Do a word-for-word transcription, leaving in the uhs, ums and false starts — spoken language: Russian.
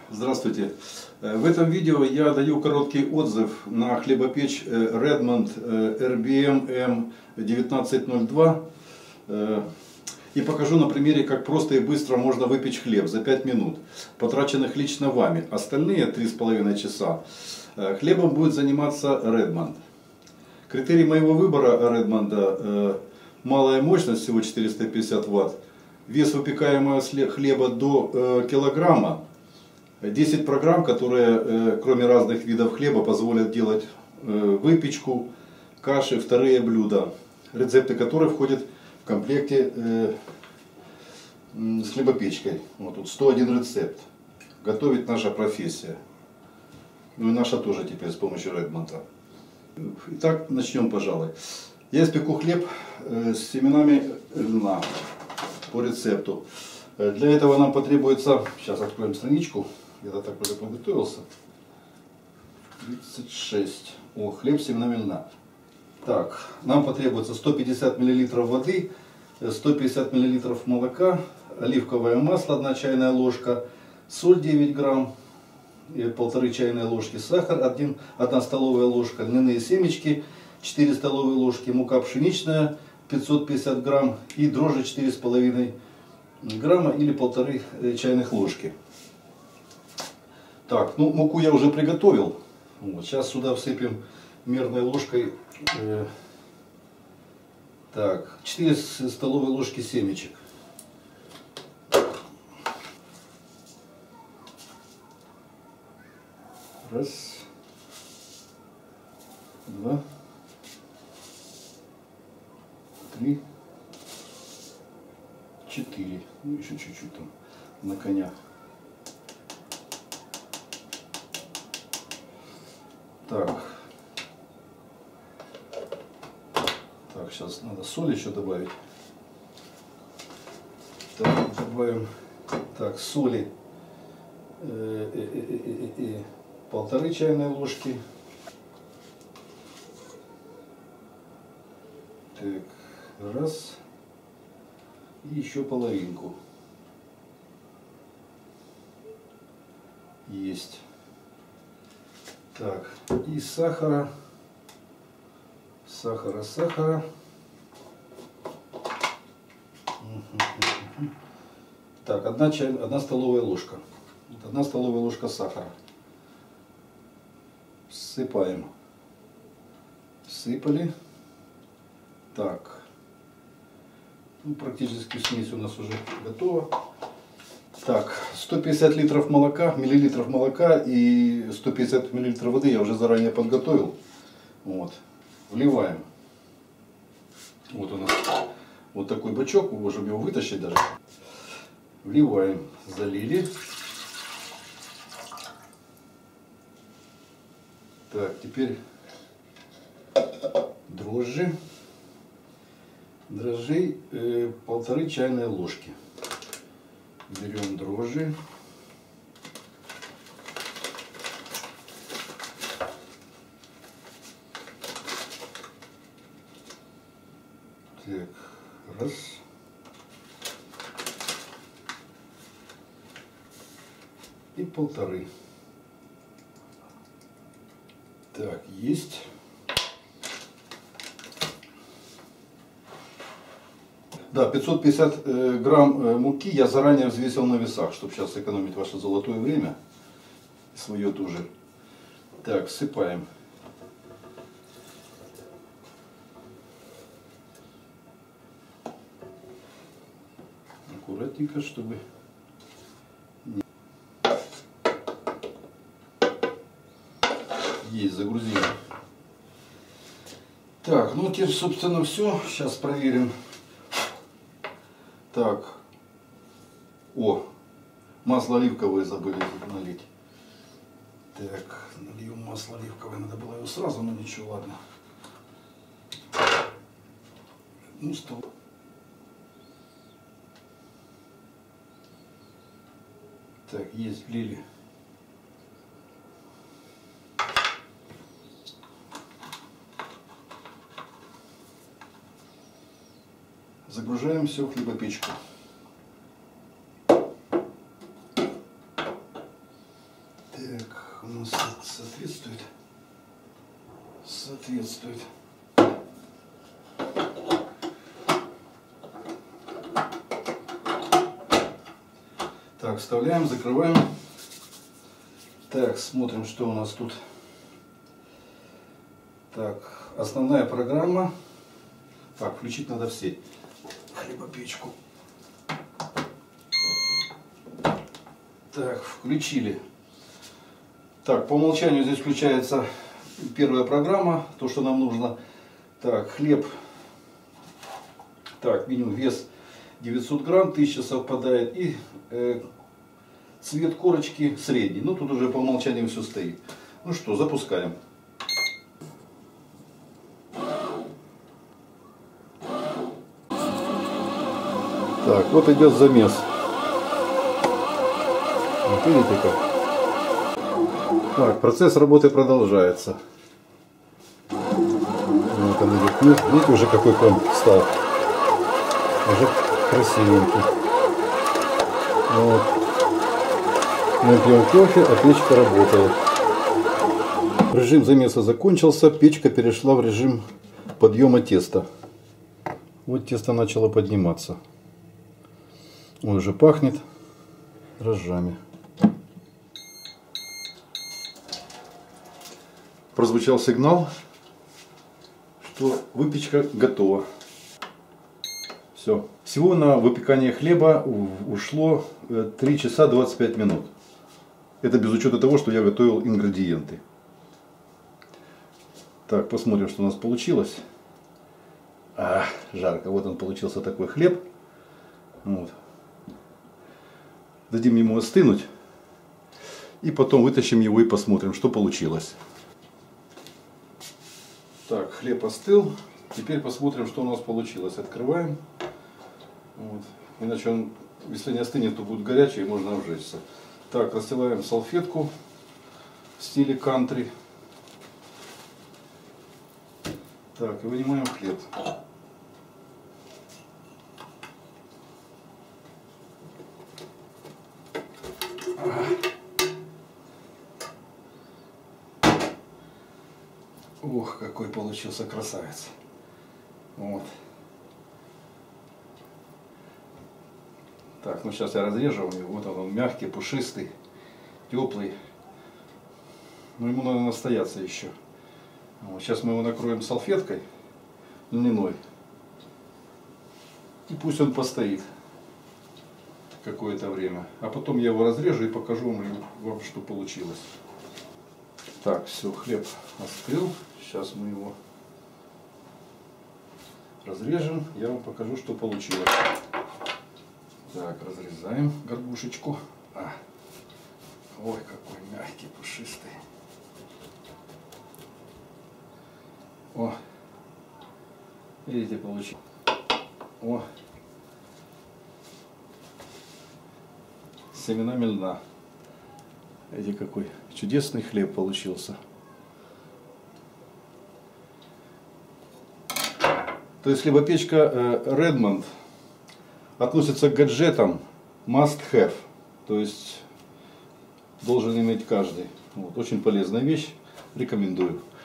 Здравствуйте! В этом видео я даю короткий отзыв на хлебопечь Redmond эр би эм эм девятнадцать ноль два и покажу на примере, как просто и быстро можно выпечь хлеб за пять минут, потраченных лично вами. Остальные три с половиной часа хлебом будет заниматься Redmond. Критерий моего выбора Redmond – малая мощность, всего четыреста пятьдесят ватт, вес выпекаемого хлеба до килограмма, десять программ, которые, кроме разных видов хлеба, позволят делать выпечку, каши, вторые блюда, рецепты которых входят в комплекте с хлебопечкой. Вот тут сто один рецепт. Готовить наша профессия. Ну и наша тоже теперь с помощью Redmond. Итак, начнем, пожалуй. Я испеку хлеб с семенами льна по рецепту. Для этого нам потребуется, сейчас откроем страничку, я-то так уже подготовился, тридцать шесть. О, хлеб с семенами льна. Так, нам потребуется сто пятьдесят миллилитров воды, сто пятьдесят миллилитров молока, оливковое масло одна чайная ложка, соль девять грамм, полторы чайные ложки, сахар одна столовая ложка, льняные семечки четыре столовые ложки, мука пшеничная пятьсот пятьдесят грамм и дрожжи четыре с половиной грамма или полторы чайных ложки. Так, ну муку я уже приготовил. Вот, сейчас сюда всыпем мерной ложкой э, так, четыре столовые ложки семечек. Раз, два, три, четыре. Ну еще чуть-чуть там на коня. Так. Так, сейчас надо соль еще добавить. Так, добавим. Так, соли. Э -э -э -э -э -э. Полторы чайные ложки. Так, раз. И еще половинку. Есть. Так, и сахара. Сахара, сахара. Так, одна, чай, одна столовая ложка. Одна столовая ложка сахара. Всыпаем. Всыпали. Так. Ну, практически смесь у нас уже готова. Так, сто пятьдесят литров молока, миллилитров молока и сто пятьдесят миллилитров воды я уже заранее подготовил. Вот. Вливаем. Вот у нас вот такой бачок, мы можем его вытащить даже. Вливаем. Залили. Так, теперь дрожжи. Дрожжей э, полторы чайные ложки. Берем дрожжи. Так, раз. И полторы. Так, есть. Да, пятьсот пятьдесят грамм муки я заранее взвесил на весах, чтобы сейчас сэкономить ваше золотое время. Свое тоже. Так, всыпаем. Аккуратненько, чтобы... Есть, загрузили. Так, ну теперь, собственно, все. Сейчас проверим. Так, о, масло оливковое забыли налить. Так, нальем масло оливковое, надо было его сразу, но ничего, ладно. Ну что? Так, есть, влили. Загружаем все в хлебопечку. Ну, соответствует. Соответствует. Так, вставляем, закрываем. Так, смотрим, что у нас тут. Так, основная программа. Так, включить надо в сеть. Хлебопечку. Так, включили. Так, по умолчанию здесь включается первая программа, то, что нам нужно. Так, хлеб. Так, меню, вес девятьсот грамм, тысяча совпадает. И э, цвет корочки средний. Ну, тут уже по умолчанию все стоит. Ну что, запускаем. Так, вот идет замес. Вот видите как? Так, процесс работы продолжается. Вот он идет. Видите, уже какой ком стал. Уже красивенький. Вот. Мы пьем кофе, а печка работает. Режим замеса закончился, печка перешла в режим подъема теста. Вот тесто начало подниматься. Он уже пахнет дрожжами. Прозвучал сигнал, что выпечка готова. Все. Всего на выпекание хлеба ушло три часа двадцать пять минут. Это без учета того, что я готовил ингредиенты. Так, посмотрим, что у нас получилось. А, жарко. Вот он получился такой хлеб. Вот. Дадим ему остынуть. И потом вытащим его и посмотрим, что получилось. Так, хлеб остыл. Теперь посмотрим, что у нас получилось. Открываем. Вот. Иначе он, если не остынет, то будет горячий и можно обжечься. Так, расстилаем салфетку в стиле кантри. Так, и вынимаем хлеб. Ох, какой получился красавец. Вот. Так, ну сейчас я разрежу его. Вот он, он мягкий, пушистый, теплый. Но ему надо настояться еще. Вот, сейчас мы его накроем салфеткой льняной. И пусть он постоит какое-то время. А потом я его разрежу и покажу вам, что получилось. Так, все, хлеб остыл. Сейчас мы его разрежем. Я вам покажу, что получилось. Так, разрезаем горбушечку. А. Ой, какой мягкий, пушистый. О, видите, получилось. О, с семенами льна. Видите, какой чудесный хлеб получился. То есть хлебопечка э, Redmond относится к гаджетам must have. То есть должен иметь каждый. Вот, очень полезная вещь. Рекомендую.